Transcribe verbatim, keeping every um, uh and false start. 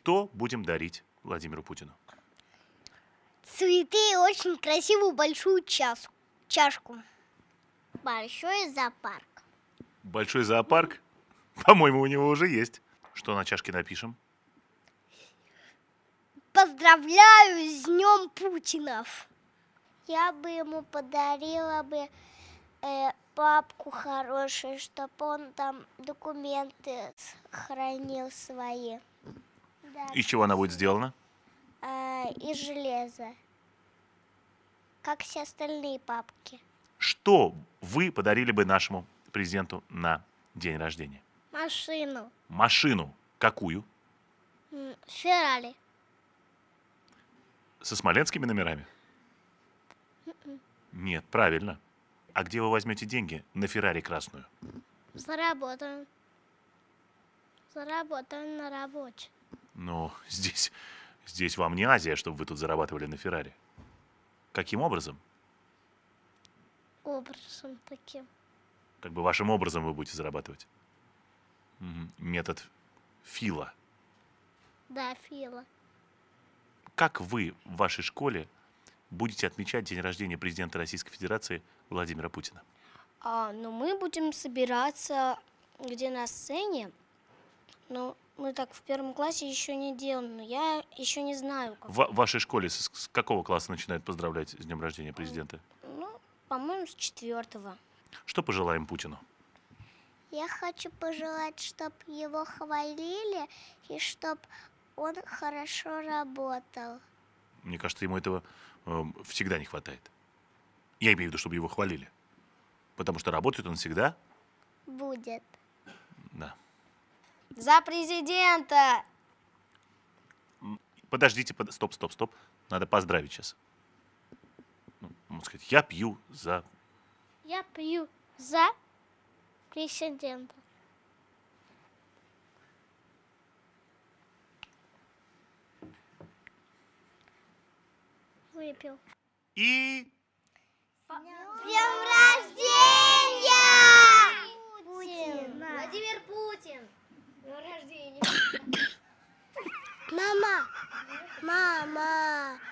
Что будем дарить Владимиру Путину? Цветы и очень красивую большую чашку. чашку. Большой зоопарк. Большой зоопарк? По-моему, у него уже есть. Что на чашке напишем? Поздравляю с Днем Путинов. Я бы ему подарила бы э, папку хорошую, чтобы он там документы хранил свои. Да. Из чего она будет сделана? А, из железа. Как все остальные папки. Что вы подарили бы нашему президенту на день рождения? Машину. Машину. Какую? Феррари. Со смоленскими номерами? Нет, правильно. А где вы возьмете деньги на Феррари красную? Заработаем. Заработаем на работе. Ну, здесь, здесь вам не Азия, чтобы вы тут зарабатывали на Феррари. Каким образом? Образом таким. Как бы вашим образом вы будете зарабатывать? Мгм. Метод Фила. Да, Фила. Как вы в вашей школе будете отмечать день рождения президента Российской Федерации Владимира Путина? А, ну, мы будем собираться где на сцене. Но мы так в первом классе еще не делаем. Но я еще не знаю, как. В вашей школе с, с какого класса начинают поздравлять с днем рождения президента? Ну, по-моему, с четвертого. Что пожелаем Путину? Я хочу пожелать, чтобы его хвалили и чтобы он хорошо работал. Мне кажется, ему этого э, всегда не хватает. Я имею в виду, чтобы его хвалили. Потому что работает он всегда. Будет. Да. За президента! Подождите, под... стоп, стоп, стоп. Надо поздравить сейчас. Ну, можно сказать, я пью за... Я пью за президента. Выпил. И... С днем рождения! Путин! Владимир Путин! С днем рождения! Мама! Мама!